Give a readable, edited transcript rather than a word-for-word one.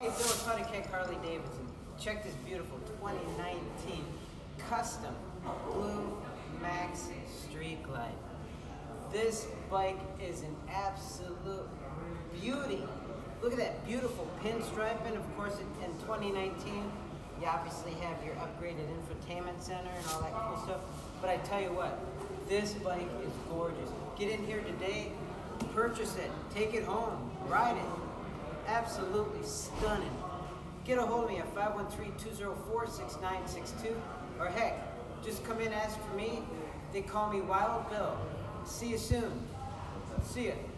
Hey, Bill, it's Powder Keg Harley-Davidson. Check this beautiful 2019 custom Blue Max Street Glide. This bike is an absolute beauty. Look at that beautiful pinstriping. Of course, in 2019, you obviously have your upgraded infotainment center and all that cool stuff. But I tell you what, this bike is gorgeous. Get in here today, purchase it, take it home, ride it. Absolutely stunning. Get a hold of me at 513-204-6962, or heck, just come in and ask for me. They call me Wild Bill. See you soon. See ya.